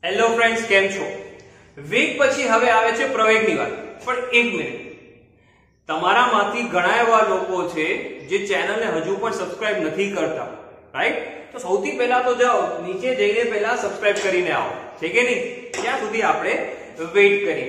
Hello friends, કેમ છો? વેગ પછી હવે આવે છે પ્રવેગની વાત. પણ એક મિનિટ, તમારામાંથી ઘણા એવા લોકો છે જે ચેનલને હજુ પણ સબસ્ક્રાઇબ નથી કરતા, રાઈટ? તો સૌથી પહેલા તો જાઓ નીચે જઈને પહેલા સબસ્ક્રાઇબ કરીને આવો, છે કે નહીં? ત્યાં સુધી આપણે વેઇટ કરીએ.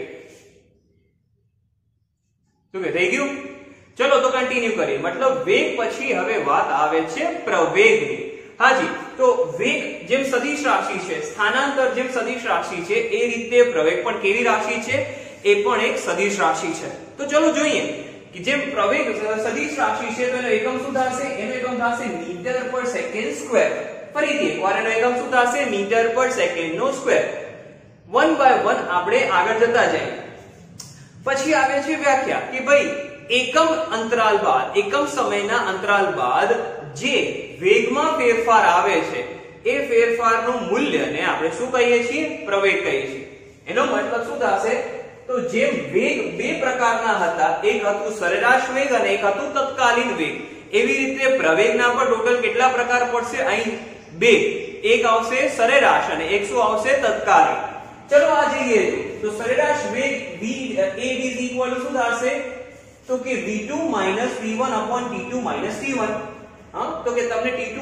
શું કે થઈ ગયું? ચલો તો કન્ટિન્યુ કરીએ. મતલબ વેગ પછી હવે વાત આવે છે પ્રવેગની. હાજી, તો વેગ જેમ સદિશ રાશિ છે, સ્થાનાંતર જેમ સદિશ રાશિ છે, એ રીતે પ્રવેગ પણ કેવી રાશિ છે? એ પણ એક સદિશ રાશિ છે. તો ચલો જોઈએ કે જેમ પ્રવેગ સદિશ રાશિ છે તો એનો એકમ શું થશે? એનો એકમ થશે મીટર પર સેકન્ડ સ્ક્વેર. ફરીથી એકવાર એનો એકમ શું થશે? મીટર પર સેકન્ડ નો સ્ક્વેર. વન બાય વન આપણે આગળ જતા જઈએ. પછી આવે છે વ્યાખ્યા કે ભાઈ એકમ અંતરાલ બાદ, એકમ સમયના અંતરાલ બાદ જે વેગમાં ફેરફાર આવે છે એ ફેરફારનું મૂલ્યને આપણે શું કહીએ છીએ? પ્રવેગ કહીએ છીએ. એનો મતલબ શું થશે? તો જેમ વેગ બે પ્રકારના હતા, એક હતું સરેરાશ વેગ અને એક હતું તત્કાલીન વેગ, એવી રીતે પ્રવેગના પર ટોટલ કેટલા પ્રકાર પડશે? અહીં બે, એક આવશે સરેરાશ અને એક શું આવશે? તત્કાલીન. ચલો આ જઈએ તો સરેરાશ વેગ v is equal to શું થશે? તો કે v2 v1 t2 t1. હા, તો કે તમને t2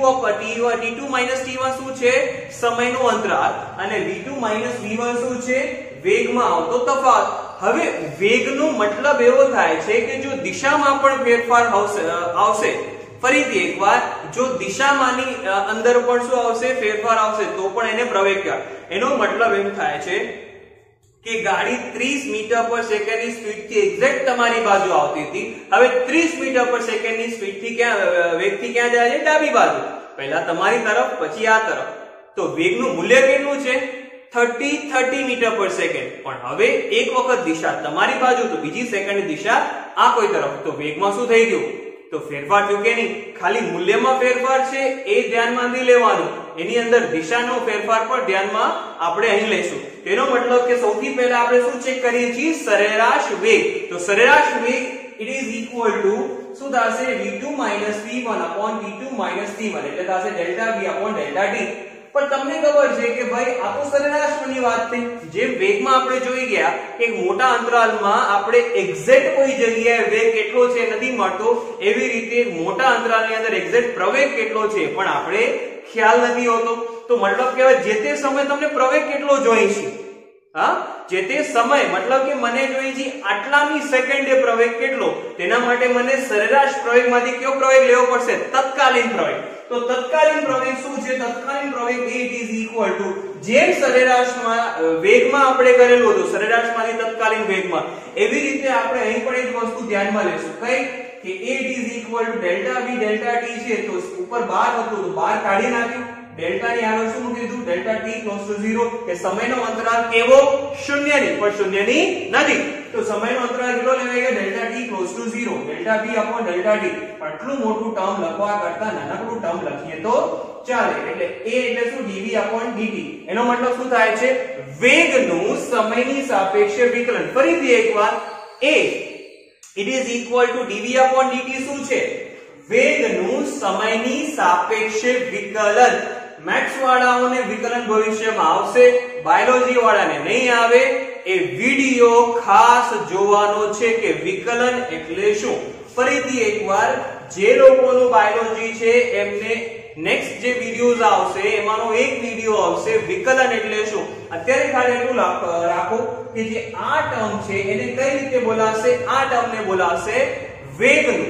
t2 શું છે? સમયનો અંતરાલ. અને v2 v1 શું છે? વેગમાં આવતો તફાવત. હવે વેગનો મતલબ એવો થાય છે કે જો દિશામાં પણ ફેરફાર આવશે, ફરીથી એકવાર, જો દિશામાંની અંદર પણ શું આવશે? ફેરફાર આવશે તો પણ એને પ્રવેગ કહેવાય. એનો મતલબ એમ થાય છે કે ગાડી 30 મીટર પર સેકન્ડની સ્પીડથી એક્ઝેક્ટ તમારી બાજુ આવતી હતી, હવે 30 મીટર પર સેકન્ડની સ્પીડથી વેગથી ક્યાં જાય છે? ડાબી બાજુ. પહેલા તમારી તરફ, પછી આ તરફ. તો વેગનું મૂલ્ય કેટલું છે? 30 મીટર પર સેકન્ડ. પણ હવે એક વખત દિશા તમારી બાજુ તો બીજી સેકન્ડની દિશા આ કોઈ તરફ. તો વેગમાં શું થઈ ગયું? તો ફેરફાર થયું કે નહીં? ખાલી મૂલ્યમાં ફેરફાર છે એ ધ્યાનમાં નહીં લેવાનું, એની અંદર દિશાનો ફેરફાર પણ ધ્યાનમાં આપણે અહીં લઈશું. તેનો મતલબ કે સૌથી પહેલા આપણે શું ચેક કરીએ છીએ? સરેરાશ વેગ. તો સરેરાશ વેગ it is equal to શું થશે? v2 v1 t2 t1 એટલે થશે ડેલ્ટા v ડેલ્ટા t. પણ તમને ખબર છે કે ભાઈ આ તો સરેરાશની વાત થઈ. જેમ વેગમાં આપણે જોઈ ગયા કે મોટા અંતરાલમાં આપણે એક્ઝેક્ટ કોઈ જગ્યાએ વેગ કેટલો છે નથી મળતો, એવી રીતે મોટા અંતરાલની અંદર એક્ઝેક્ટ પ્રવેગ કેટલો છે પણ આપણે ખ્યાલ નથી હોતો. તો મતલબ કે જે તે સમય તમને પ્રવેગ કેટલો જોઈએ છે? હા, જે તે સમય મતલબ કે મને જોઈએ છે આટલામી સેકન્ડે પ્રવેગ કેટલો, તેના માટે મને સરેરાશ પ્રવેગમાંથી કયો પ્રવેગ લેવો પડશે? તત્કાલીન પ્રવેગ. તો તત્કાલીન પ્રવેગ શું છે? તત્કાલીન પ્રવેગ it is equal to જેમ સરેરાશમાં વેગમાં આપણે કરેલું હતું, સરેરાશમાંથી તત્કાલીન વેગમાં, એવી રીતે આપણે અહીં પણ એક વસ્તુ ધ્યાનમાં લેશું. કઈ? કે it is equal to delta v delta t છે. તો ઉપર 12 હતું તો 12 કાઢી નાખ્યું. ડેલ્ટા ની આગળ શું મૂકી દીધું? Delta t close to 0. કે સમયનો અંતરાલ કેવો? શૂન્યની, પણ શૂન્યની નજીક. તો સમયનો અંતરાલ કેટલો લેવાય ગયો? Delta t close to 0, delta v delta t. આટલું મોટું ટર્મ લખવા કરતા નાનકડું ટર્મ લખીએ તો ચાલે. એટલે a એટલે શું? dv dt. એનો મતલબ શું થાય છે? વેગનું સમયની સાપેક્ષે વિકલન. ફરીથી એકવાર, a it is equal to dv dt શું છે? વેગનું સમયની સાપેક્ષે વિકલન. મેથ્સ વાળાઓને વિકલન ભવિષ્યમાં આવશે, બાયોલોજી વાળાને નહીં આવે. એ વિડિયો ખાસ જોવાનો છે કે વિકલન એટલે શું. ફરીથી એકવાર, જે લોકોનું બાયોલોજી છે એમને નેક્સ્ટ જે વિડિયોઝ આવશે એમાંનો એક વિડિયો આવશે વિકલન એટલે શું. અત્યારે ખાલી એટલું રાખો કે જે આ ટર્મ છે એને કઈ રીતે બોલાશે? આ ટર્મને બોલાશે વેગનું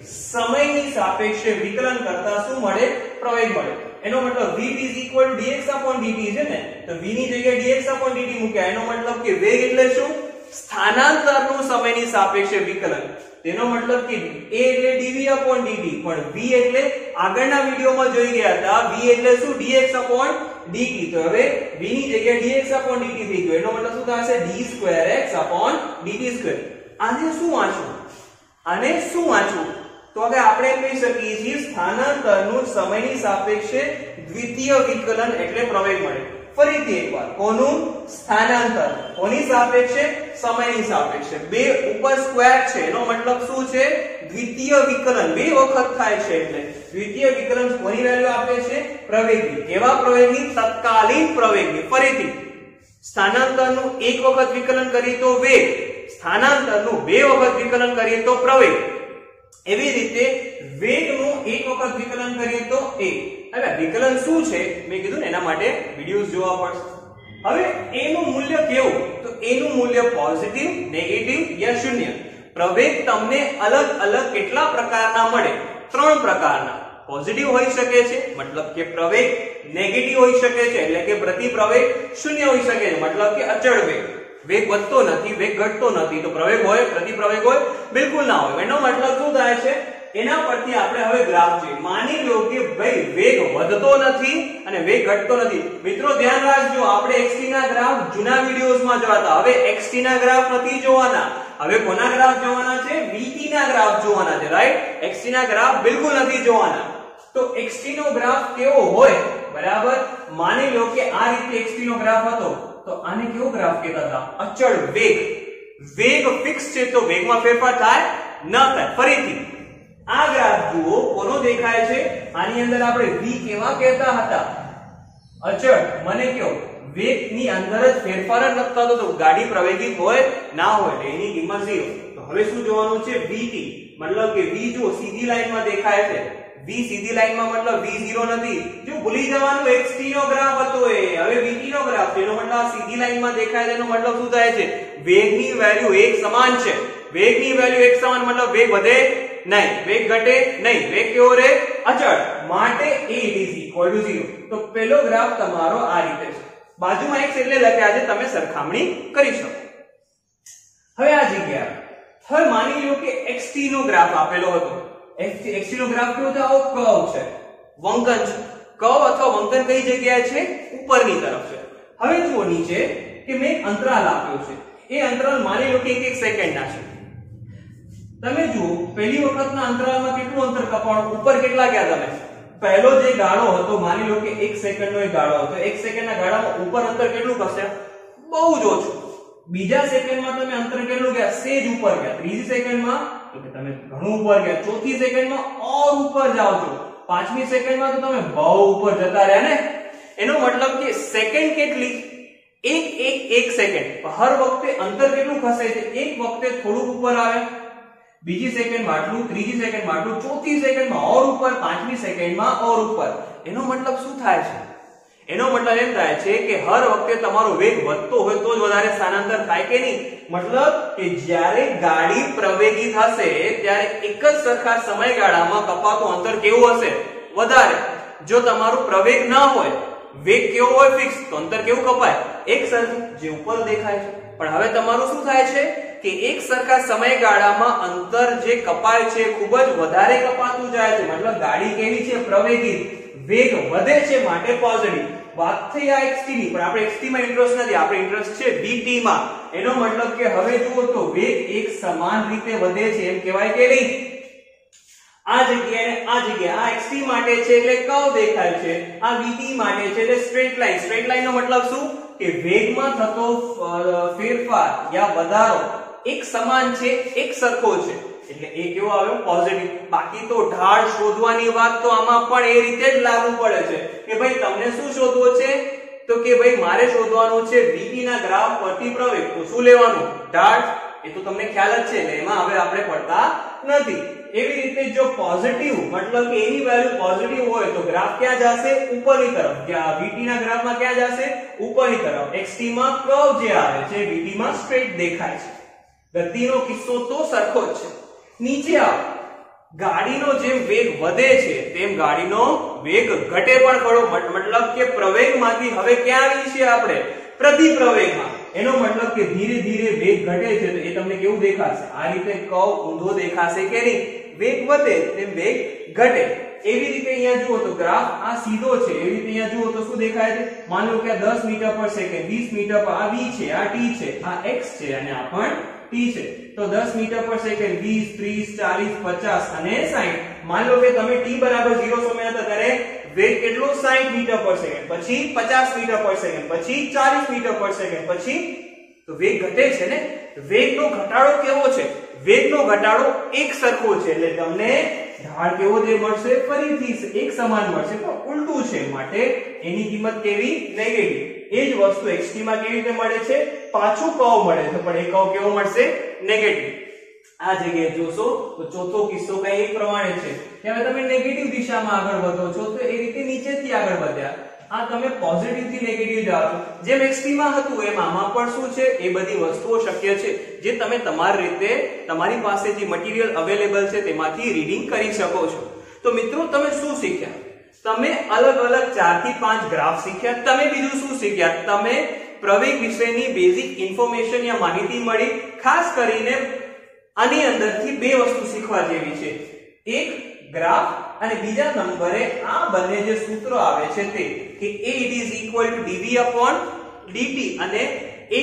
સમયની સાપેક્ષે વિકલન કરતા શું મળે? પ્રવેગ મળે. એનો મતલબ v is equal to dx dt છે ને, તો v ની જગ્યાએ dx dt મૂક્યા. એનો મતલબ કે વેગ એટલે શું? સ્થાનાંતરનું સમયની સાપેક્ષે વિકલન. તેનો મતલબ કે a એટલે dv dt, પણ v એટલે આગળના વિડિયોમાં જોઈ ગયા હતા, v એટલે શું? dx dt. તો હવે v ની જગ્યાએ dx dt થઈ ગયો. એનો મતલબ શું થશે? d2x dt2. આને શું વાંચવું? આને શું વાંચવું? તો હવે આપણે એમ કહી શકીએ છીએ સ્થાનાંતરનું સમયની સાપેક્ષે દ્વિતીય વિકલન એટલે પ્રવેગ મળે. ફરીથી એકવાર, કોનું? સ્થાનાંતર. કોની સાપેક્ષે? સમયની સાપેક્ષે. બે ઉપર સ્ક્વેર છે એનો મતલબ શું છે? દ્વિતીય વિકલન. બે વખત થાય છે એટલે દ્વિતીય વિકલન કોની વેલ્યુ આપે છે? પ્રવેગની. કેવા પ્રવેગની? તત્કાલીન પ્રવેગની. ફરીથી સ્થાનાંતરનું એક વખત વિકલન કરીએ તો વેગ, સ્થાનાંતરનું બે વખત વિકલન કરીએ તો પ્રવેગ, એવી રીતે વેગનું એક વખત વિકલન કરીએ તો એ. હવે વિકલન શું છે મેં કીધું ને, એના માટે વિડિયોઝ જોવા પડશે. હવે a નું મૂલ્ય કેવું? તો a નું મૂલ્ય પોઝિટિવ, નેગેટિવ યા શૂન્ય. પ્રવેગ તમને અલગ અલગ કેટલા પ્રકારના મળે? 3 પ્રકારના. પોઝિટિવ હોઈ શકે છે, મતલબ કે પ્રવેગ નેગેટિવ હોઈ શકે છે, એટલે કે પ્રતિપ્રવેગ શૂન્ય હોઈ શકે છે, મતલબ કે અચળ વેગ. વેગ વધતો નથી, વેગ ઘટતો નથી, તો પ્રવેગ હોય, પ્રતિપ્રવેગ હોય, બિલકુલ ના હોય. એનો મતલબ શું થાય છે? એના પરથી આપણે હવે ગ્રાફ જોઈએ. માની લો કે ભાઈ વેગ વધતો નથી અને વેગ ઘટતો નથી. મિત્રો ધ્યાન રાખજો, આપણે xt ના ગ્રાફ જૂના વિડિયોઝમાં જોયા હતા. હવે xt ના ગ્રાફ નથી જોવાના. હવે કોના ગ્રાફ જોવાના છે? vt ના ગ્રાફ જોવાના છે, રાઈટ? xt ના ગ્રાફ બિલકુલ નથી જોવાના. તો xt નો ગ્રાફ કેવો હોય? બરાબર, માની લો કે આ રીતે xt નો ગ્રાફ હતો, તો આને કેવો ગ્રાફ કહેતા હતા? અચળ વેગ. વેગ ફિક્સ છે તો વેગમાં ફેરફાર થાય ન થાય. ફરીથી આ ગ્રાફ જુઓ, કોનો દેખાય છે? આની અંદર આપણે v કેવા કહેતા હતા? અચળ. મને કયો, વેગની અંદર જ ફેરફાર ન થતો તો ગાડી પ્રવેગિત હોય ના હોય, એની કિંમત 0. તો હવે શું જોવાનું છે? vt, મતલબ કે v જો સીધી લાઈનમાં દેખાય છે, v સીધી લાઈનમાં મતલબ v0 નથી. જો ભૂલી જવાનું, xt નો ગ્રાફ હતો એ, હવે vt નો ગ્રાફ છે, એનો મતલબ આ સીધી લાઈનમાં દેખાય છે, એનો મતલબ શું થાય છે? વેગની વેલ્યુ એક સમાન છે. વેગની વેલ્યુ એક સમાન મતલબ વેગ વધે નહીં, વેગ ઘટે નહીં, વેગ કેવો રહે? અચળ. માટે a is equal to 0. તો પહેલો ગ્રાફ તમારો આ રીતે છે. બાજુમાં x એટલે લખ્યા છે, તમે સરખામણી કરી શકો. હવે આ જગ્યા, હવે માની લો કે xt નો ગ્રાફ આપેલો હતો. xt નો ગ્રાફ કેવો છે? આવો કર્વ છે, વંકન છે. કર્વ અથવા વંકન કઈ જગ્યાએ છે? ઉપરની તરફ છે. હવે જુઓ નીચે કે મેં અંતરાલ આપ્યો છે. એ અંતરાલ માની લો કે 1 સેકન્ડના છે. તમે જુઓ, પહેલી વખતના અંતરાલમાં કેટલું અંતર કપાણું? ઉપર કેટલા ગયા તમે? પહેલો જે ગાળો હતો, માની લો કે 1 સેકન્ડનો એક ગાળો હતો, 1 સેકન્ડના ગાળામાં ઉપર અંતર કેટલું ખસ્યા? બહુ જ ઓછું. બીજા સેકન્ડમાં તમે અંતર કેટલું ગયા? સેજ ઉપર ગયા. ત્રીજી સેકન્ડમાં તો કે તમે ઘણું ઉપર ગયા. ચોથી સેકન્ડમાં ઓર ઉપર જાઓ છો. પાંચમી સેકન્ડમાં તો તમે બહુ ઉપર જતા રહ્યા ને. એનો મતલબ કે સેકન્ડ કેટલી? એક સેકન્ડ. હર વખતે અંતર કેટલું ખસે છે? એક વખતે થોડું ઉપર આવે, બીજી સેકન્ડમાં આટલું, ત્રીજી સેકન્ડમાં આટલું, ચોથી સેકન્ડમાં ઓર ઉપર, પાંચમી સેકન્ડમાં ઓર ઉપર. એનો મતલબ શું થાય છે? એનો મતલબ એમ થાય છે કે હર વખતે તમારો વેગ વધતો હોય તો જ વધારે સ્થાનાંતર થાય કે નહીં? મતલબ કે જ્યારે ગાડી પ્રવેગિત હશે ત્યારે એક જ સરખા સમયગાળામાં કપાતું અંતર કેવું હશે? વધારે. જો તમારું પ્રવેગ ન હોય, વેગ કેવો હોય? ફિક્સ, તો અંતર કેવું કપાય? એક સરખું, જે ઉપર દેખાય છે. પણ હવે તમારું શું થાય છે કે એક સરખા સમયગાળામાં અંતર જે કપાય છે ખૂબ જ વધારે કપાતું જાય છે. મતલબ ગાડી કેવી છે? પ્રવેગિત. વેગ વધે છે, માટે પોઝિટિવ. વાત થઈ આ xt ની, પણ આપણે xt માં ઇન્ટરેસ્ટ નથી, આપણે ઇન્ટરેસ્ટ છે vt માં. એનો મતલબ કે હવે જુઓ તો વેગ એક સમાન રીતે વધે છે, એમ કહેવાય કે નહીં? આ જગ્યાએ આ જગ્યા, આ xt માટે છે એટલે કર્વ દેખાય છે, આ vt માટે છે એટલે સ્ટ્રેટ લાઈન. સ્ટ્રેટ લાઈન નો મતલબ શું? કે વેગમાં થતો ફેરફાર યા વધારો એક સમાન છે, એક સરખો છે, એટલે એ કેવો આવ્યો? પોઝિટિવ. બાકી તો ઢાળ શોધવાની વાત તો આમાં પણ એ રીતે જ લાગુ પડે છે કે ભાઈ તમને શું શોધવો છે? તો કે ભાઈ મારે શોધવાનું છે vt ના ગ્રાફ પરથી પ્રવેગ. તો શું લેવાનું? ઢાળ. એ તો તમને ખ્યાલ જ છે, એટલે એમાં હવે આપણે પડતા નથી. એવી રીતે જો પોઝિટિવ મતલબ કે એની વેલ્યુ પોઝિટિવ હોય તો ગ્રાફ ક્યાં જશે? ઉપરની તરફ. vt ના ગ્રાફમાં ક્યાં જશે? ઉપરની તરફ. xt માં કર્વ જે આવે છે, vt માં સ્ટ્રેટ દેખાય છે. ગતિનો કિસ્સો તો સરખો જ છે. નીચે આવો, ગાડીનો જેમ વેગ વધે છે તેમ ગાડીનો વેગ ઘટે પણ ખરો. મતલબ કે પ્રવેગમાંથી હવે ક્યાં આવી છે આપણે? પ્રતિપ્રવેગમાં. એનો મતલબ કે ધીરે ધીરે વેગ ઘટે છે, તો એ તમને કેવું દેખાશે? આ રીતે કર્વ ઊંધો દેખાશે કે નહીં? વેગ વધે તેમ વેગ ઘટે. એવી રીતે અહીંયા જુઓ તો ગ્રાફ આ સીધો છે, એવી રીતે અહીંયા જુઓ તો શું દેખાય છે? માનો કે આ 10 મીટર પર સેકન્ડ, 20 મીટર પર, આ v છે, આ t છે, આ x છે અને આ પણ t છે. તો 10 મીટર પર સેકન્ડ, 20, 30, 40, 50 અને 60. માન લો કે તમે t બરાબર 0 સમય હતા ત્યારે વેગ કેટલો? 60 મીટર પર સેકન્ડ, પછી 50 મીટર પર સેકન્ડ, પછી 40 મીટર પર સેકન્ડ, પછી તો વેગ ઘટે છે ને? વેગનો ઘટાડો કેવો છે? વેગનો ઘટાડો એક સરખો છે, એટલે તમને ઢાળ કેવો જે મળશે? ફરીથી એક સમાન મળશે, પણ ઉલટું છે, માટે એની કિંમત કેવી? નેગેટિવ. એ જ વસ્તુ xt માં કેવી રીતે મળે છે? પાછું કર્વ મળે છે, પણ એ કર્વ કેવો મળશે? નેગેટિવ. આ જગ્યાએ જોશો તો ચોથો કિસ્સો કઈ એક પ્રમાણે છે કે હવે તમે નેગેટિવ દિશામાં આગળ વધો છો તો એ રીતે નીચેથી આગળ વધ્યા. આ તમે પોઝિટિવ થી નેગેટિવ જાઓ છો. જેમ xt માં હતું એમ આમાં પણ શું છે? એ બધી વસ્તુઓ શક્ય છે જે તમે તમારી રીતે તમારી પાસે જે મટીરીયલ અવેલેબલ છે તેમાંથી રીડિંગ કરી શકો છો. તો મિત્રો તમે શું શીખ્યા? તમે અલગ અલગ 4 થી 5 ગ્રાફ શીખ્યા. તમે બીજું શું શીખ્યા? તમે પ્રવેગ વિશેની બેઝિક ઇન્ફોર્મેશન યા માહિતી મળી. ખાસ કરીને આની અંદરથી બે વસ્તુ શીખવા જેવી છે. એક ગ્રાફ અને બીજા નંબરે આ બંને જે સૂત્રો આવે છે તે કે a dv/dt અને a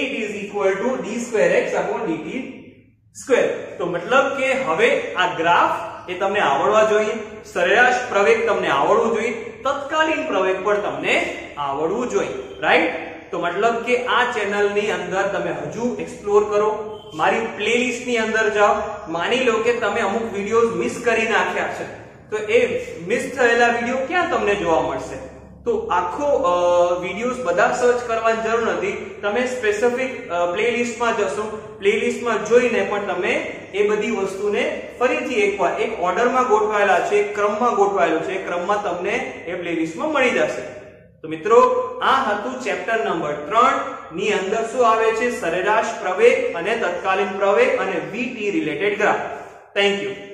d2x/dt². તો મતલબ કે હવે આ ગ્રાફ એ તમને આવડવા જોઈએ, સરેરાશ પ્રવેગ તમને આવડવું જોઈએ, તત્કાલીન પ્રવેગ પણ તમને આવડવું જોઈએ, રાઈટ? તો મતલબ કે આ ચેનલની અંદર તમે હજુ એક્સપ્લોર કરો, મારી પ્લેલિસ્ટ ની અંદર જાઓ. માની લો કે તમે અમુક વિડિયોઝ મિસ કરી નાખ્યા છે તો એ મિસ થયેલા વિડિયો ક્યાં તમને જોવા મળશે? તો આખો વિડિયોઝ બધા સર્ચ કરવાની જરૂર નથી. તમે સ્પેસિફિક પ્લેલિસ્ટમાં જશો, પ્લેલિસ્ટમાં જોઈને પણ તમે એ બધી વસ્તુને ફરીથી એકવાર એક ઓર્ડરમાં ગોઠવાયેલા છે, એક ક્રમમાં ગોઠવાયેલું છે, એ ક્રમમાં તમને એ પ્લેલિસ્ટમાં મળી જશે. તો મિત્રો આ હતું ચેપ્ટર નંબર 3 ની અંદર શું આવે છે? સરેરાશ પ્રવેગ અને તત્કાલીન પ્રવેગ અને VT related graph. Thank you.